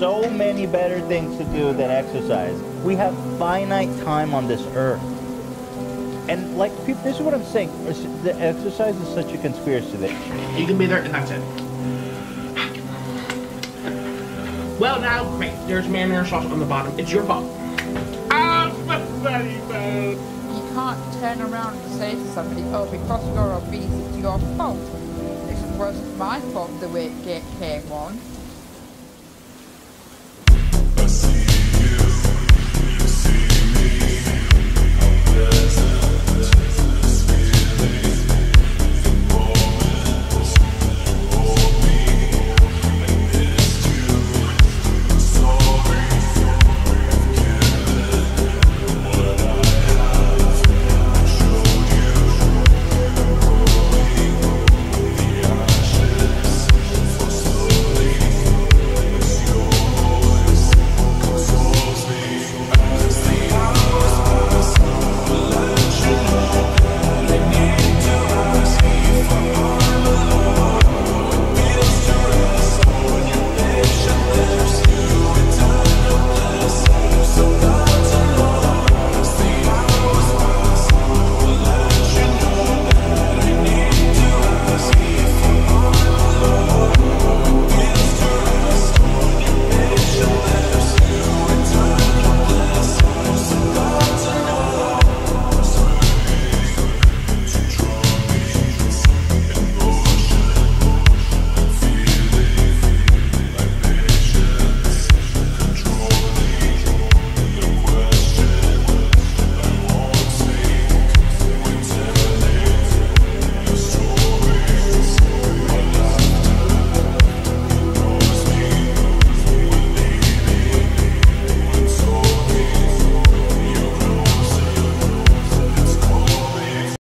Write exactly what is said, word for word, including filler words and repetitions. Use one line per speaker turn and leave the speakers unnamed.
so many better things to do than exercise. We have finite time on this earth. And like, people, this is what I'm saying. The exercise is such a conspiracy that
you can be there and that's it. Well, now, great. There's marinara sauce on the bottom. It's your fault. Ah, funny boat.
You can't turn around and say to somebody, oh, because you're obese, it's your fault. It's, well, it's my fault the weight gain came on.